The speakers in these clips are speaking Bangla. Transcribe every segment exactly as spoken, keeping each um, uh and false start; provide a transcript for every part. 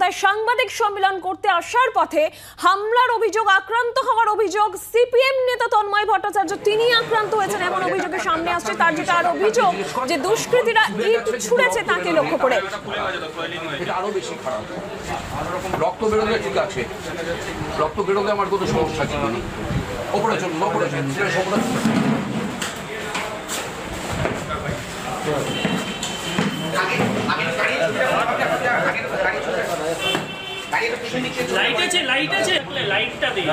কলকাতায় সাংবাদিক সম্মেলন করতে আসার পথে হামলার অভিযোগ, আক্রান্ত হওয়ার অভিযোগ। সিপিএম নেতা তন্ময় ভট্টাচার্য তিনি আক্রান্ত হয়েছেন এমন অভিযোগের সামনে আসছে। তার যেটা আর অভিযোগ যে দুষ্কৃতীরা ইট ছুঁড়েছে তাকে লক্ষ্য করে। এটা আরো বেশি খারাপ। রক্ত বেরোলে ঠিক আছে, রক্ত বেরোলে আমার কোনো সমস্যা ছিল না। ওপরে চলুন, ওপরে লাইট আছে, লাইট আছে, লাইটটা দিই।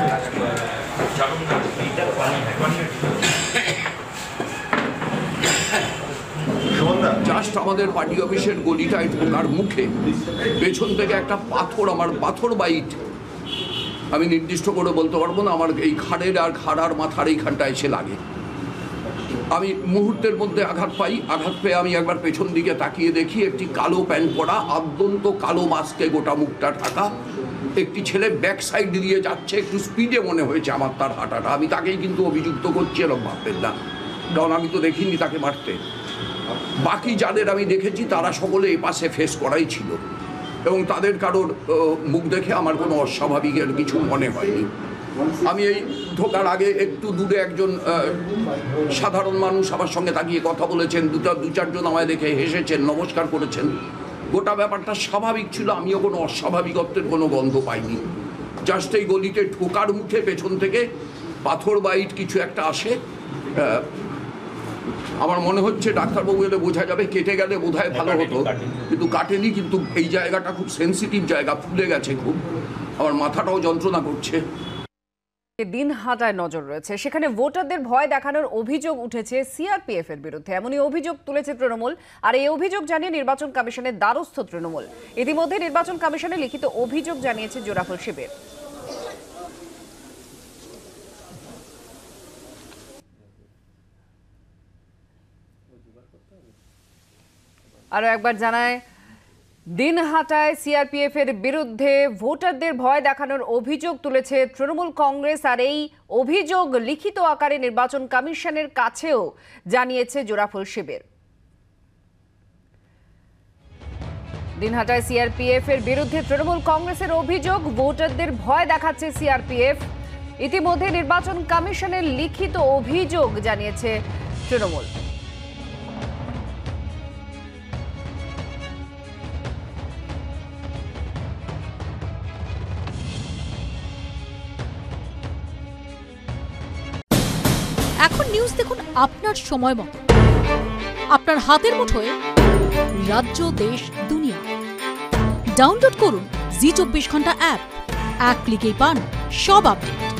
জাস্ট আমাদের পার্টি অফিসের গলিটায় ঢোকার মুখে পেছন থেকে একটা পাথর, আমার পাথর বাইট, আমি নির্দিষ্ট করে বলতে পারবো না, আমার এই ঘাড়ের আর ঘাড়ার মাথার এইখানটা এসে লাগে। আমি মুহূর্তের মধ্যে আঘাত পাই। আঘাত পেয়ে আমি একবার পেছন দিকে তাকিয়ে দেখি একটি কালো প্যান্ট পরা, আদ্যন্ত কালো মাস্কে গোটা মুখটা ঢাকা একটি ছেলে ব্যাক সাইড দিয়ে যাচ্ছে। একটু স্পিডে মনে হয়েছে আমার তার হাঁটাটা। আমি তাকেই কিন্তু অভিযুক্ত করছি এরকম ভাববেন না, কারণ আমি তো দেখিনি তাকে মারতে। বাকি যাদের আমি দেখেছি তারা সকলে এ পাশে ফেস করাই ছিল এবং তাদের কারোর মুখ দেখে আমার কোনো অস্বাভাবিকের কিছু মনে হয়নি। আমি এই ঢোকার আগে একটু দূরে একজন সাধারণ মানুষ আমার সঙ্গে তাকিয়ে কথা বলেছেন, দুটা দু চারজন আমায় দেখে হেসেছেন, নমস্কার করেছেন। গোটা ব্যাপারটা স্বাভাবিক ছিল, আমিও কোনো অস্বাভাবিকত্বের কোনো গন্ধ পাইনি। জাস্ট এই গলিতে ঢোকার মুখে পেছন থেকে পাথর বাইট কিছু একটা আসে। আমার মনে হচ্ছে ডাক্তারবাবু এলে বোঝা যাবে, কেটে গেলে বোধহয় ভালো হতো, কিন্তু কাটেনি। কিন্তু এই জায়গাটা খুব সেন্সিটিভ জায়গা, ফুলে গেছে খুব, আমার মাথাটাও যন্ত্রণা করছে। দিনহাটায় নজর রয়েছে, সেখানে ভোটারদের ভয় দেখানোর অভিযোগ উঠেছে সিআরপিএফ এর বিরুদ্ধে। এমনই অভিযোগ তুলেছে তৃণমূল, আর এই অভিযোগ জানিয়ে নির্বাচন কমিশনের দ্বারস্থ তৃণমূল। ইতিমধ্যে নির্বাচন কমিশনে লিখিত অভিযোগ জানিয়েছে জোড়াফুল শিবির। আরো একবার জানায়, দিনহাটায় সিআরপিএফ এর বিরুদ্ধে ভোটারদের ভয় দেখানোর অভিযোগ তুলেছে তৃণমূল কংগ্রেস, আর এই অভিযোগ লিখিত আকারে নির্বাচন কমিশনের কাছেও জানিয়েছে জোড়াফুল শিবির। দিনহাটায় সিআরপিএফ এর বিরুদ্ধে তৃণমূল কংগ্রেসের অভিযোগ, ভোটারদের ভয় দেখাচ্ছে সিআরপিএফ। ইতিমধ্যে নির্বাচন কমিশনের লিখিত অভিযোগ জানিয়েছে তৃণমূল। এখন নিউজ দেখুন আপনার সময় মতো, আপনার হাতের মুঠোয় রাজ্য, দেশ, দুনিয়া। ডাউনলোড করুন জি চব্বিশ ঘন্টা অ্যাপ। এক ক্লিকেই পান সব আপডেট।